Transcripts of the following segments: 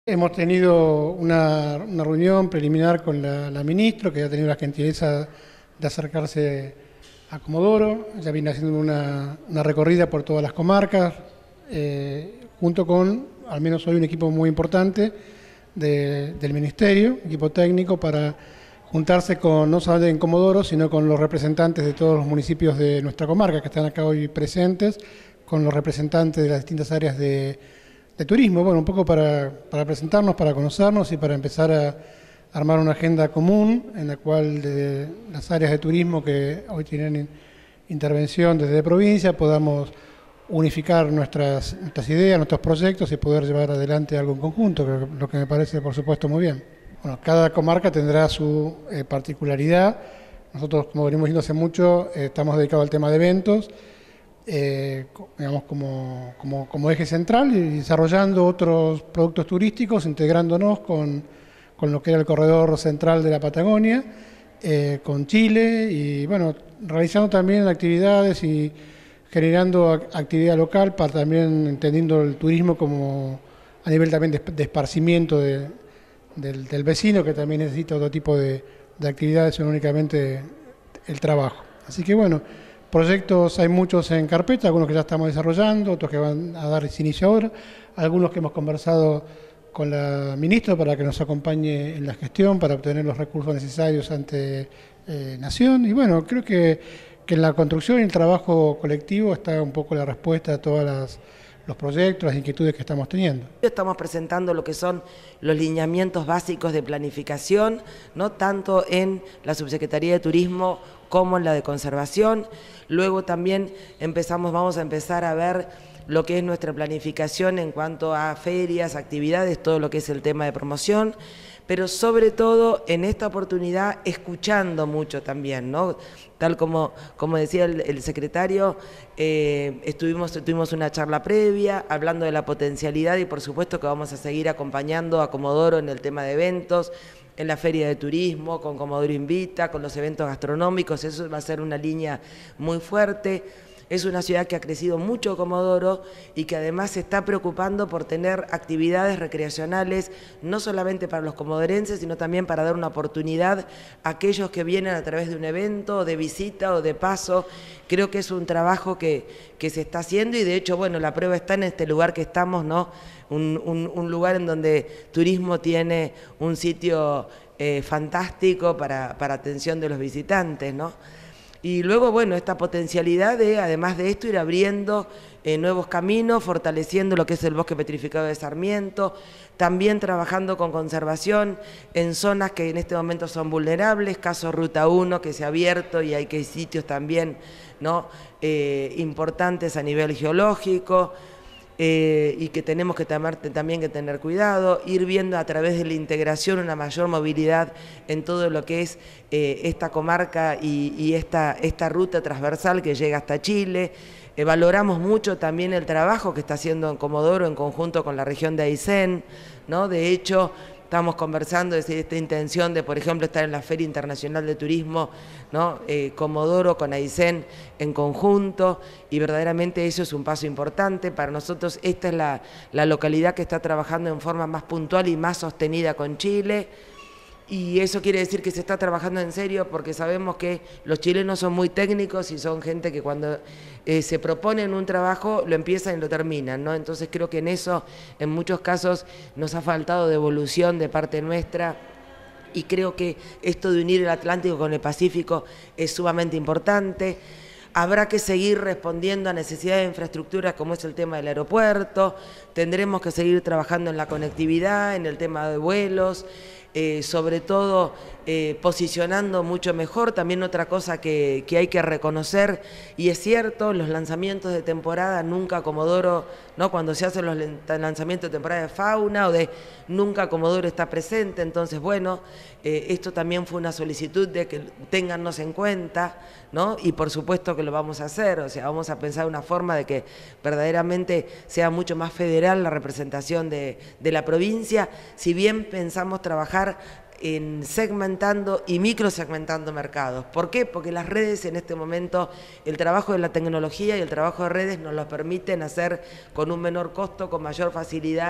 Hemos tenido una reunión preliminar con la ministra, que ha tenido la gentileza de acercarse a Comodoro. Ya viene haciendo una recorrida por todas las comarcas, junto con, al menos hoy, un equipo muy importante del Ministerio, equipo técnico, para juntarse no solamente en Comodoro, sino con los representantes de todos los municipios de nuestra comarca que están acá hoy presentes, con los representantes de las distintas áreas de turismo, bueno, un poco para presentarnos, para conocernos y para empezar a armar una agenda común en la cual desde las áreas de turismo que hoy tienen intervención desde provincia podamos unificar nuestras ideas, nuestros proyectos y poder llevar adelante algo en conjunto, lo que me parece, por supuesto, muy bien. Bueno, cada comarca tendrá su particularidad. Nosotros, como venimos viendo hace mucho, estamos dedicados al tema de eventos, digamos como eje central, y desarrollando otros productos turísticos, integrándonos con lo que era el corredor central de la Patagonia, con Chile, y bueno, realizando también actividades y generando actividad local, para también entendiendo el turismo como a nivel también de esparcimiento del vecino, que también necesita otro tipo de actividades, no únicamente el trabajo. Así que bueno, proyectos hay muchos en carpeta, algunos que ya estamos desarrollando, otros que van a dar inicio ahora, algunos que hemos conversado con la ministra para que nos acompañe en la gestión, para obtener los recursos necesarios ante Nación. Y bueno, creo que en la construcción y el trabajo colectivo está un poco la respuesta a todos los proyectos, las inquietudes que estamos teniendo. Estamos presentando lo que son los lineamientos básicos de planificación, ¿no? Tanto en la Subsecretaría de Turismo como en la de Conservación. Luego también vamos a empezar a ver lo que es nuestra planificación en cuanto a ferias, actividades, todo lo que es el tema de promoción, pero sobre todo en esta oportunidad escuchando mucho también, ¿no? Tal como decía el secretario, tuvimos una charla previa hablando de la potencialidad y por supuesto que vamos a seguir acompañando a Comodoro en el tema de eventos, en la feria de turismo, con Comodoro Invita, con los eventos gastronómicos. Eso va a ser una línea muy fuerte. Es una ciudad que ha crecido mucho, Comodoro, y que además se está preocupando por tener actividades recreacionales, no solamente para los comodorenses, sino también para dar una oportunidad a aquellos que vienen a través de un evento, de visita o de paso. Creo que es un trabajo que se está haciendo y de hecho, bueno, la prueba está en este lugar que estamos, ¿no? Un lugar en donde turismo tiene un sitio fantástico para atención de los visitantes, ¿no? Y luego, bueno, esta potencialidad de, además de esto, ir abriendo nuevos caminos, fortaleciendo lo que es el bosque petrificado de Sarmiento, también trabajando con conservación en zonas que en este momento son vulnerables, caso Ruta 1 que se ha abierto y hay que sitios también, ¿no? Importantes a nivel geológico. Y que tenemos que también que tener cuidado, ir viendo a través de la integración una mayor movilidad en todo lo que es esta comarca y esta ruta transversal que llega hasta Chile. Valoramos mucho también el trabajo que está haciendo en Comodoro en conjunto con la región de Aysén, ¿no? De hecho, estamos conversando de esta intención de, por ejemplo, estar en la Feria Internacional de Turismo, ¿no? Comodoro con Aysén en conjunto, y verdaderamente eso es un paso importante. Para nosotros esta es la localidad que está trabajando en forma más puntual y más sostenida con Chile. Y eso quiere decir que se está trabajando en serio porque sabemos que los chilenos son muy técnicos y son gente que cuando se proponen un trabajo lo empiezan y lo terminan, ¿no? Entonces creo que en eso, en muchos casos, nos ha faltado devolución de parte nuestra. Y creo que esto de unir el Atlántico con el Pacífico es sumamente importante. Habrá que seguir respondiendo a necesidades de infraestructura como es el tema del aeropuerto, tendremos que seguir trabajando en la conectividad, en el tema de vuelos, sobre todo posicionando mucho mejor. También otra cosa que hay que reconocer, y es cierto, los lanzamientos de temporada, nunca Comodoro, ¿no? Cuando se hacen los lanzamientos de temporada de fauna o de nunca Comodoro está presente. Entonces, bueno, esto también fue una solicitud de que téngannos en cuenta, ¿no? Y por supuesto que lo vamos a hacer, o sea, vamos a pensar una forma de que verdaderamente sea mucho más federal la representación de la provincia, si bien pensamos trabajar en segmentando y microsegmentando mercados. ¿Por qué? Porque las redes en este momento, el trabajo de la tecnología y el trabajo de redes nos lo permiten hacer con un menor costo, con mayor facilidad,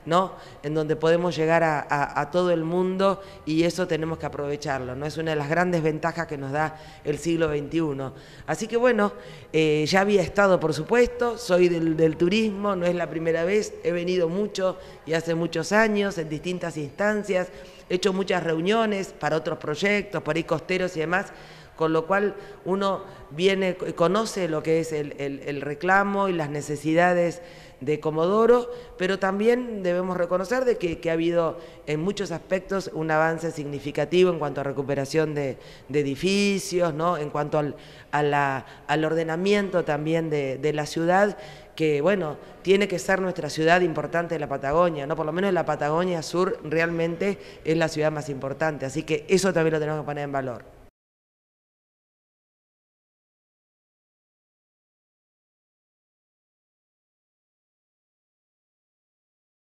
¿no? En donde podemos llegar a todo el mundo, y eso tenemos que aprovecharlo, ¿no? Es una de las grandes ventajas que nos da el siglo XXI. Así que bueno, ya había estado, por supuesto, soy del turismo, no es la primera vez, he venido mucho y hace muchos años en distintas instancias, he hecho muchas reuniones para otros proyectos, por ahí costeros y demás, con lo cual uno viene, conoce lo que es el reclamo y las necesidades de Comodoro, pero también debemos reconocer de que ha habido en muchos aspectos un avance significativo en cuanto a recuperación de edificios, ¿no? En cuanto al ordenamiento también de la ciudad, que bueno, tiene que ser nuestra ciudad importante de la Patagonia, ¿no? Por lo menos la Patagonia Sur realmente es la ciudad más importante, así que eso también lo tenemos que poner en valor.